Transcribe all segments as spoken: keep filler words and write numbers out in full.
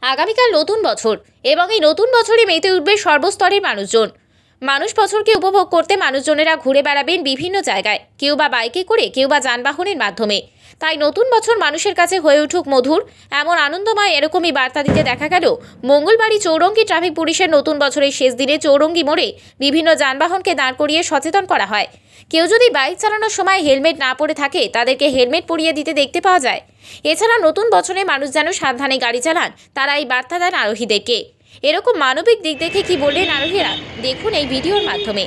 আগামীকাল নতুন বছর এবং এই নতুন বছরে মেতে উঠবে সর্বস্তরের মানুষজন। মানুষ বছরকে উপভোগ করতে মানুষজনেরা ঘুরে বেড়াবেন বিভিন্ন জায়গায়, কেউ বা বাইকে করে, কেউ বা যানবাহনের মাধ্যমে। তাই নতুন বছর মানুষের কাছে হয়ে উঠুক মধুর, এমন আনন্দময় এরকমই বার্তা দিতে দেখা গেল মঙ্গলবারই চৌরঙ্গি ট্রাফিক পুলিশের নতুন বছরের শেষ দিনে চৌরঙ্গি মোড়ে বিভিন্ন যানবাহনকে দাঁড় করিয়ে সচেতন করা হয়। কেউ যদি বাইক চালানোর সময় হেলমেট না পরে থাকে তাদেরকে হেলমেট পরিয়ে দিতে দেখতে পাওয়া যায়। এছাড়া নতুন বছরে মানুষ যেন সাবধানে গাড়ি চালান, তারা এই বার্তা দেন আরোহীদেরকে। এরকম মানবিক দিক দেখে কি বললেন আরোহীরা, দেখুন এই ভিডিওর মাধ্যমে।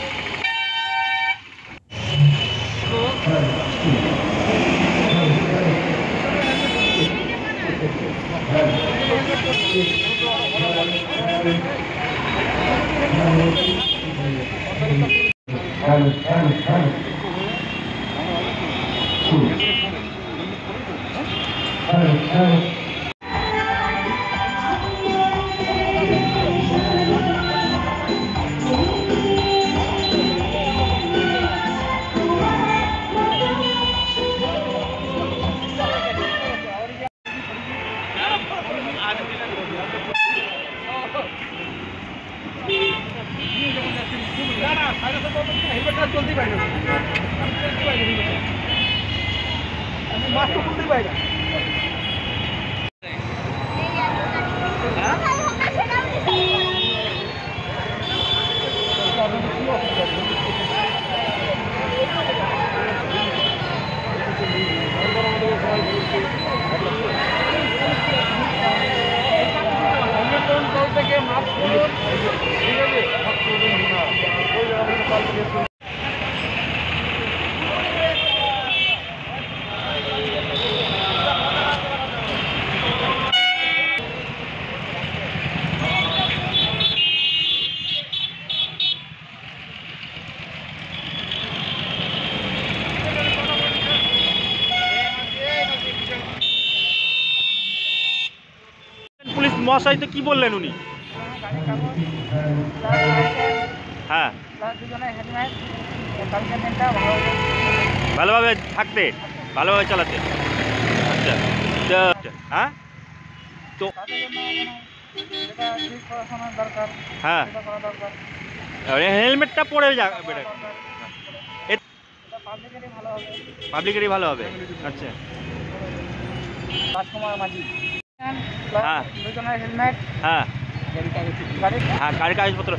চলতেই পারি না, আমি মাস্ক খুলতেই পারি না। থেকে মাস্ক খুলুন, ঠিক আছে, মাস্ক খুলুন না। পুলিশ মহাশয় তো কি বললেন উনি? হ্যাঁ, ভালোভাবে থাকতে, ভালোভাবে চালাতে। আচ্ছা, হ্যাঁ, তো হ্যাঁ, হেলমেটটা পরে যাবে, পাবলিকেরই ভালো হবে। আচ্ছা, হ্যাঁ, হেলমেট, হ্যাঁ, হ্যাঁ, গাড়ির কাগজপত্র।